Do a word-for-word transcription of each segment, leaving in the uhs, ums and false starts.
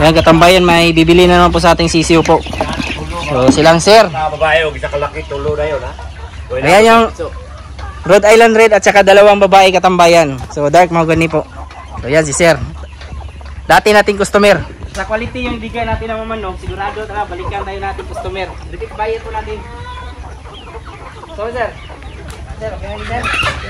Ayan, katambayan, may bibili na naman po sa ating sisiw po. So silang sir. Babae, o isa kalaki tulo na yun ha. Ayan yung Rhode Island Red at saka dalawang babae katambayan. So dark mahogany po. So yan si sir. Dati nating customer. Sa quality yung bigay natin ng manok, sigurado na balikan tayo natin customer. Repeat buyer po natin. So sir. Sir, okay na sir.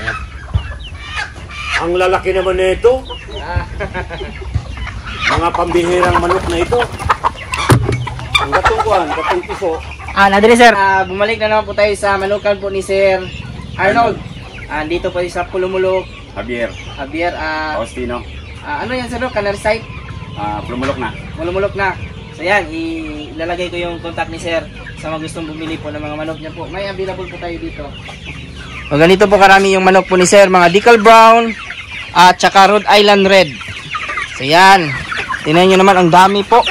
Ang lalaki naman na ito. Ah. Mga pambihirang manok na ito. Ang gatungkuhan, gatong piso. Ah, nadiri sir. Ah, bumalik na naman po tayo sa manukan po ni Sir Arnold. Ah, dito po sa Pulumulok. Javier. Javier, ah, Faustino. ah, ano yan sir? Canal site? Uh, Pulumulok na. Pulumulok na. So yan, ilalagay ko yung contact ni Sir sa mga gustong bumili po ng mga manok niya po. May available po tayo dito. O ganito po karami yung manok po ni Sir. Mga Decal Brown at saka Rhode Island Red. So yan. Tingnan nyo naman, ang dami po.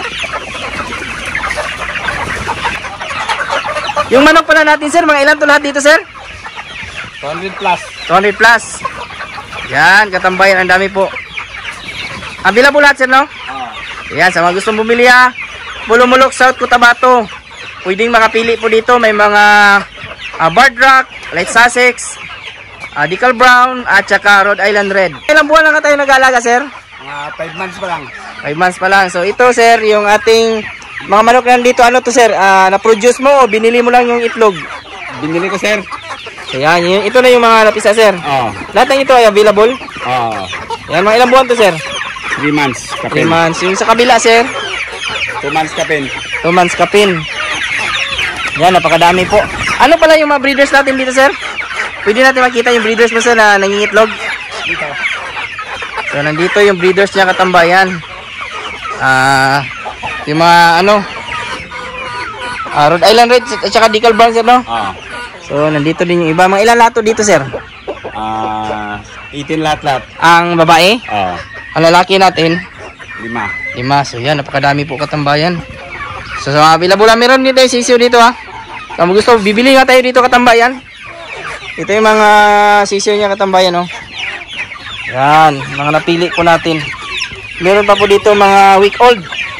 Yung manok pala natin sir, mga ilan to lahat dito sir? two hundred plus. two hundred plus. Yan, katambayan, ang dami po. Available lahat sir, no? Ah. Yan, sa mga gustong bumili ha. Pulumulok, South Cotabato. Pwedeng makapili po dito. May mga uh, Barred Rock, Light Sussex, uh, Decal Brown, at saka Rhode Island Red. Ilang buwan lang na tayo nag-aalaga sir? Mga five months pa lang. five months pa lang. So ito sir, yung ating mga manok na dito, ano to sir? Uh, na-produce mo o binili mo lang yung itlog? Binili ko sir. Ayan, yun, ito na yung mga napisa sir. Oo. Lahat ng ito ay available? Oo. Yan, mga ilang buwan to sir? three months three kapin. months. Yung sa kabila sir? two months kapin. two months kapin. Yan, napakadami po. Ano pala yung mga breeders natin dito sir? Pwede natin makita yung breeders mo sir na nangingitlog? Dito. So nandito yung breeders niya katambayan. Ah, uh, yung mga ano, uh, Rhode Island Red at saka Decal Brown sir, no? Oo. So nandito din yung iba. Mga ilan lato dito sir? Ah, eighteen lahat-lahat. Ang babae? Oo. Ang lalaki natin? Lima. Lima. So yan, napakadami po katambayan. So sa mga available na meron din tayo sisiyo dito ha. Kung gusto, bibili nga tayo dito katambayan. Ito yung mga sisiyo niya katambayan, no? Yan, mga napili po natin. Meron pa po dito mga week old.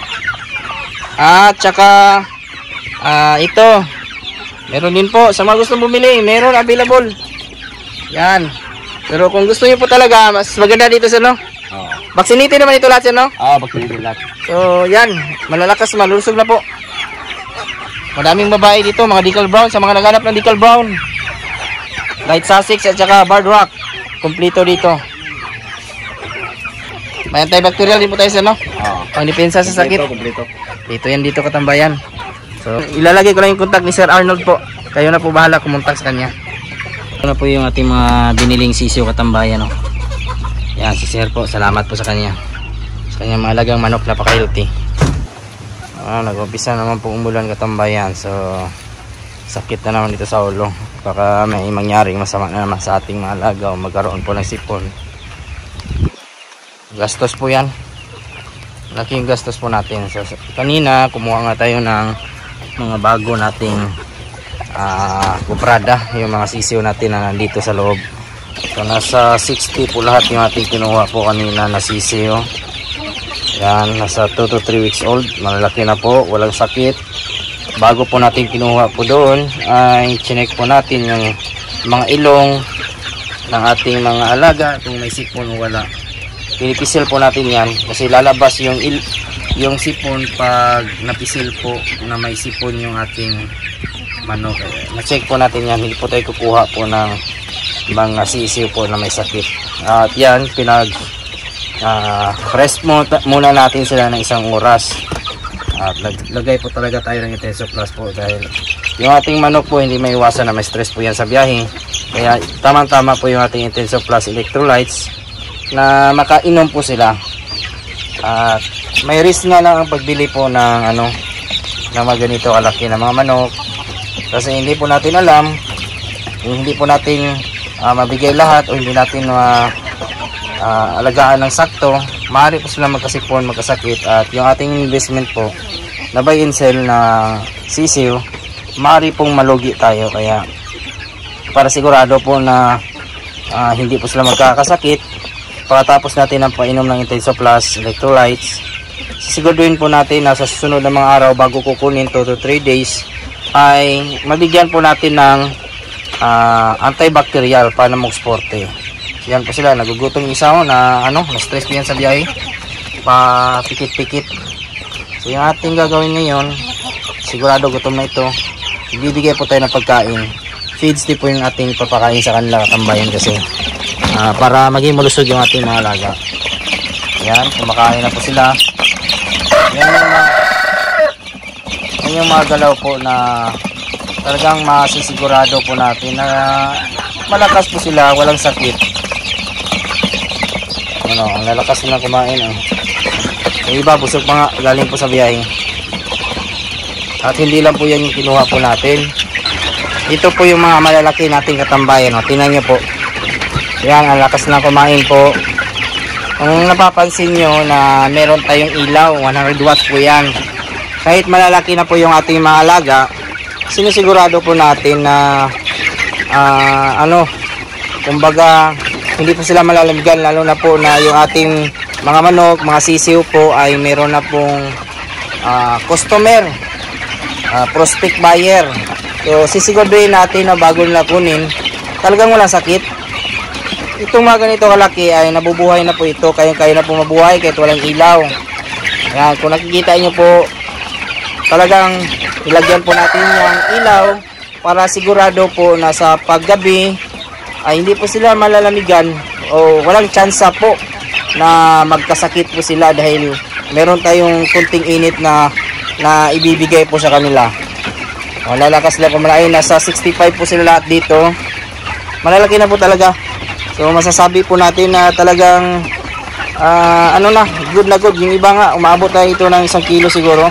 At saka uh, ito. Meron din po. Sa mga gustong bumili, meron available. Yan. Pero kung gusto niyo po talaga, mas maganda dito sir, no? Oo. Vaccinated naman ito lahat sir, no? Oo, vaccinated lahat. So yan, malalakas, malusog na po. Madaming babae dito, mga Decal Brown. Sa mga naghanap ng Decal Brown, Light Sussex at saka Barred Rock, kompleto dito. May antibacterial din po tayo sir, no? Oo. Pang depensa sa sakit. Kompleto. Dito yan dito katambayan. So ilalagay ko lang yung contact ni Sir Arnold po. Kayo na po bahala kumontak sa kanya. Ito na po yung ating mga biniling sisiyo katambayan, no? Yan si Sir po, salamat po sa kanya. Sa kanya mga alagang manok, napaka-healthy. Ah, nag-umpisa naman po umulan katambayan. So sakit na naman dito sa ulo. Baka may mangyaring masama na naman sa ating mga alaga o magkaroon po ng sipon. Gastos po yan. Laki yung gastos po natin. So kanina kumuha nga tayo ng mga bago nating uh, kuprada, yung mga sisiw natin na nandito sa loob. So nasa sixty po lahat yung ating kinuha po kanina na sisiw. Yan, nasa two to three weeks old, malalaki na po, walang sakit. Bago po natin kinuha po doon ay chinek po natin yung mga ilong ng ating mga alaga, kung may sipon o wala. Pinipisil po natin yan kasi lalabas yung il yung sipon pag napisil po na may sipon yung ating manok. Na-check po natin yan, hindi po tayo kukuha po ng mga sisiw po na may sakit. At yan, pinag uh, rest mo, muna natin sila ng isang oras. At lagay po talaga tayo ng Intenso Plus po dahil yung ating manok po hindi may iwasan na may stress po yan sa biyahe. Kaya tamang-tama po yung ating Intenso Plus Electrolytes na makainom po sila. At may risk nga lang ang pagbili po ng ano ng mga ganito kalaki na mga manok kasi hindi po natin alam, hindi po natin uh, mabigay lahat o hindi natin uh, uh, alagaan ng sakto, maaari po sila magkasipon, magkasakit. At yung ating investment po na buy and sell na sisiw, maaari pong malugi tayo. Kaya para sigurado po na uh, hindi po sila magkakasakit, pagkatapos natin ang painom ng Intenso Plus Electrolytes, sisiguraduhin po natin na sa susunod na mga araw bago kukunin two to three days ay mabigyan po natin ng uh, antibacterial para mag-sporte. Yan po sila, nagugutom yung isa na ano, na-stress po yan sa biyahe, pa pikit-pikit. So yung ating gagawin ngayon, sigurado gutom na ito, ibibigay po tayo ng pagkain. Feeds din po yung ating papakain sa kanila katambayan kasi uh, para maging malusog yung ating mga alaga. Yan, kumakain na po sila. Yan yung mga, yan yung mga galaw po na talagang masisigurado po natin na malakas po sila, walang sakit. Ano, ang lalakas nila kumain. Oh. Yung iba, busog pa nga, galing po sa biyahe. At hindi lang po yan yung kinuha po natin. Ito po yung mga malalaki nating katambayan. Oh. Tingnan nyo po. Yan, ang lakas na kumain po. Kung napapansin nyo na meron tayong ilaw, one hundred watts po yan. Kahit malalaki na po yung ating mga alaga, sinisigurado po natin na uh, ano, kumbaga hindi po sila malalamigan, lalo na po na yung ating mga manok, mga sisiw po ay meron na pong uh, customer, uh, prospect buyer. So sisiguraduhin natin na bago nila kunin, talagang walang sakit. Itong mga ganito kalaki ay nabubuhay na po ito, kayang-kaya na po mabuhay kahit walang ilaw. Ayan, kung nakikita nyo po, talagang ilagyan po natin yung ilaw para sigurado po na sa paggabi ay hindi po sila malalamigan o walang tsansa po na magkasakit po sila dahil meron tayong kunting init na na ibibigay po sa kanila. O, lalakas sila kumalain, nasa sixty-five po sila lahat dito. Malalaki na po talaga. So masasabi po natin na talagang uh, ano na, good na good. Yung iba nga, umabot na ito ng isang kilo siguro.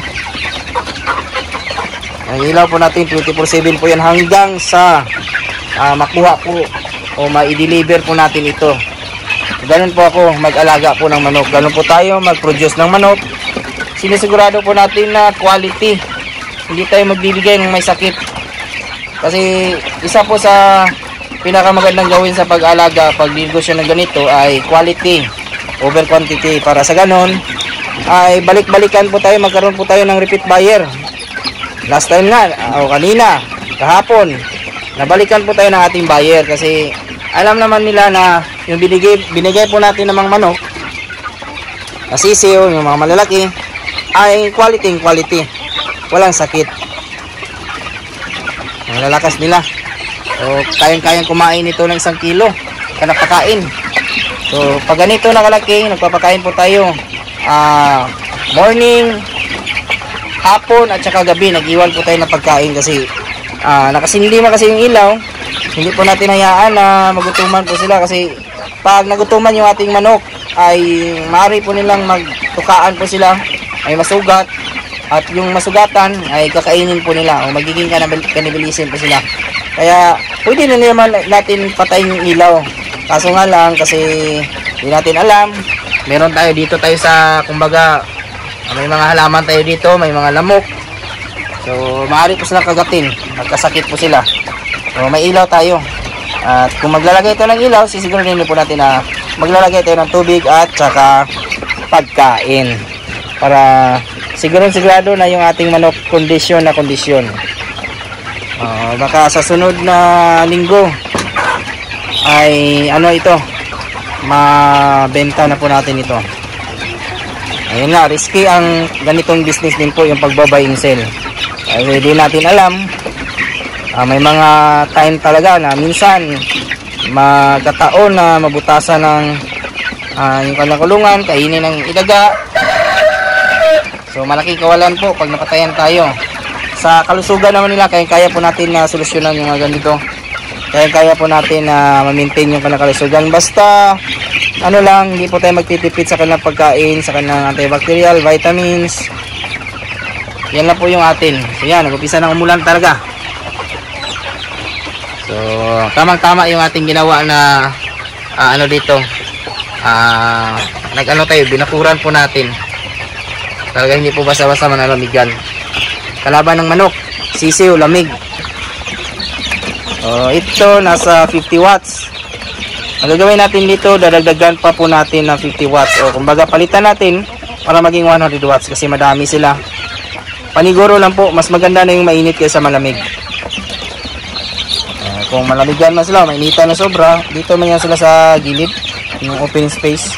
Ang ilaw po natin twenty-four seven po yan hanggang sa uh, makuha po o ma-deliver po natin ito. Ganun po ako mag-alaga po ng manok. Ganun po tayo mag-produce ng manok. Sinisigurado po natin na quality. Hindi tayo magbibigay ng may sakit. Kasi isa po sa pinakamagandang gawin sa pag-alaga, pag-negosyo ng ganito ay quality over quantity. Para sa ganun ay balik-balikan po tayo, magkaroon po tayo ng repeat buyer. Last time nga, o kanina, kahapon, nabalikan po tayo ng ating buyer kasi alam naman nila na yung binigay, binigay po natin ng mga manok na sisiw, yung mga malalaki ay quality quality, walang sakit, ang lalakas nila. So kayang-kayang kumain ito ng isang kilo kanapakain. So pag ganito na kalaki, nagpapakain po tayo uh, morning, hapon at saka gabi. Nag-iwan po tayo ng pagkain kasi uh, nakasindima kasi yung ilaw. Hindi po natin hayaan na magutuman po sila kasi pag nagutuman yung ating manok ay maaari po nilang magtukaan po sila, ay masugat, at yung masugatan ay kakainin po nila o magiging cannibalism po sila. Kaya pwede na naman natin patayin yung ilaw. Kaso nga lang kasi hindi natin alam, meron tayo dito tayo sa kumbaga may mga halaman tayo dito, may mga lamok. So maaari po silang kagatin, magkasakit po sila. So may ilaw tayo. At kung maglalagay tayo ng ilaw, sisiguraduhin po natin na maglalagay tayo ng tubig at saka pagkain. Para sigurado-sigurado na yung ating manok kondisyon na kondisyon. Uh, baka sa sunod na linggo ay ano ito, mabenta na po natin ito. Ayun nga, risky ang ganitong business din po, yung pagba-buy and sell. Ay hindi natin alam, uh, may mga time talaga na minsan magkataon na mabutasan ng uh, yung kanilang kulungan, kainin ng ilaga. So malaking kawalan po pag napatayan tayo. Sa kalusugan naman nila, kaya-kaya po natin na solusyonan yung mga ganito. Kaya-kaya po natin na ma-maintain yung kanilang kalusugan. Basta ano lang, hindi po tayo magtitipid sa kanilang pagkain, sa kanilang antibacterial, vitamins. Yan lang po yung atin. So yan, nag-upisa ng umulan talaga. So tamang-tama yung ating ginawa na uh, ano dito. Uh, nag-ano tayo, binakuran po natin. Talaga hindi po basta-basta manalamigan. Kalaban ng manok, sisiw, lamig. Uh, ito nasa fifty watts. Ang gagawin natin dito, dadagdagan pa po natin ng fifty watts. O kumbaga palitan natin para maging one hundred watts kasi madami sila. Paniguro lang po, mas maganda na yung mainit kaysa malamig. Uh, kung malamigan man sila, mainitan na sobra, dito man yan sila sa gilid, yung open space.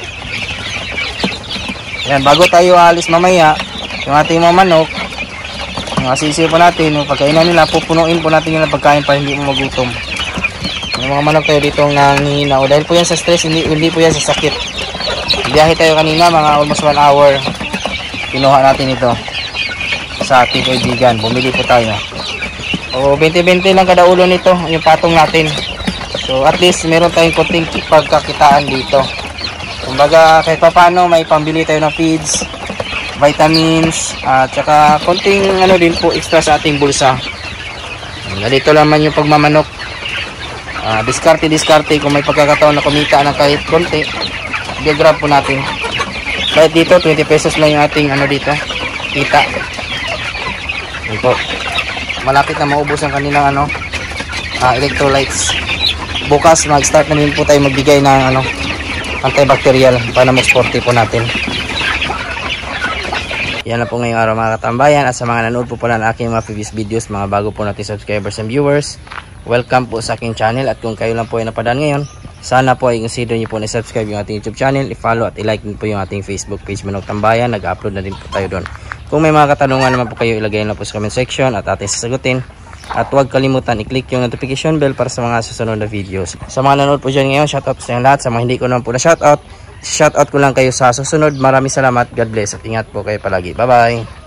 Yan, bago tayo alis mamaya, yung ating mga manok, yung asisi po natin, yung pagkainan nila, pupunuin po natin yung pagkain para hindi mo magutom. Yung mga manok tayo dito nanghihinaw, dahil po yan sa stress, hindi, hindi po yan sa sakit. Biyahe tayo kanina, mga almost one hour, kinuha natin ito sa ating kaibigan, bumili po tayo. O twenty twenty lang kada ulo nito, yung patong natin. So at least meron tayong konting pagkakitaan dito. Kumbaga kahit pa paano may pambili tayo ng feeds, vitamins, at saka konting ano din po extra sa ating bulsa. Ganito naman yung pagmamanok. Uh, diskarte diskarte kung may pagkakataon na kumita ng kahit konti, i-grab po natin. Kahit dito twenty pesos lang yung ating ano dito kita. Ito po, malapit na maubos ang kanilang ano uh, electrolytes. Bukas mag-start na din po tayo magbigay ng ano antibacterial para mas forty po natin. Yan na po ngayong araw mga katambayan, at sa mga nanood po pala ng aking mga previous videos, mga bago po natin subscribers and viewers, welcome po sa aking channel. At kung kayo lang po ay napadaan ngayon, sana po ay consider nyo po na subscribe yung ating YouTube channel, i-follow at i-like din po yung ating Facebook page Manok Tambayan. Nag-upload na din po tayo doon. Kung may mga katanungan naman po kayo, ilagay na po sa comment section at ating sasagutin. At huwag kalimutan i-click yung notification bell para sa mga susunod na videos. Sa mga nanood po dyan ngayon, shoutout sa inyo lahat. Sa mga hindi ko naman po na shoutout, shoutout ko lang kayo sa susunod. Maraming salamat, God bless, at ingat po kayo palagi. Bye bye.